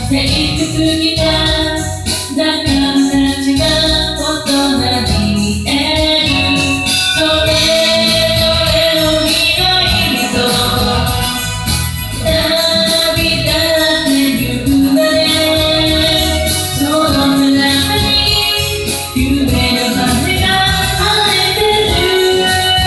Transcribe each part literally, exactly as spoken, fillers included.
ていく過ぎた仲間たちが大人に見えるそれぞれの未来と旅立ってゆくまでその中に夢の羽が生えてる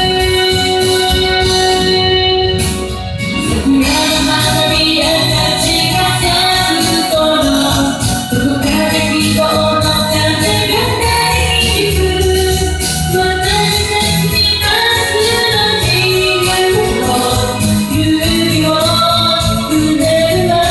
桜の花びらたちが咲く頃どこかで希望の風が鳴り響く私たちに明日の自由を夢を埋めるわ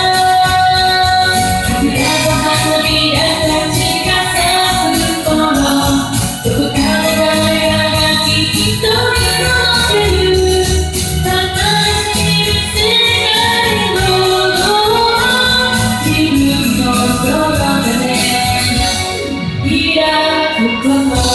桜の花びらたちが咲く頃どこかで誰かがきっと見守ってる私に世界の自分のどこかで開くこと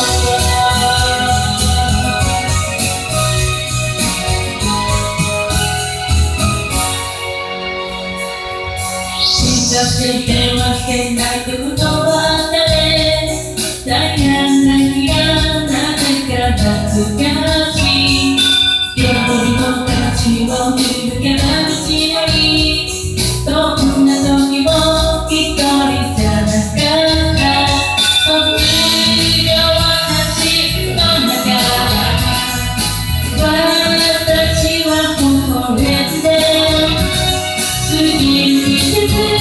進化していては聞けないってことは誰大変な日がなぜか懐かしい喜びの形を見抜けば道のりどんな時も一人じゃなかった卒業写真の中私はこれで過ぎる季節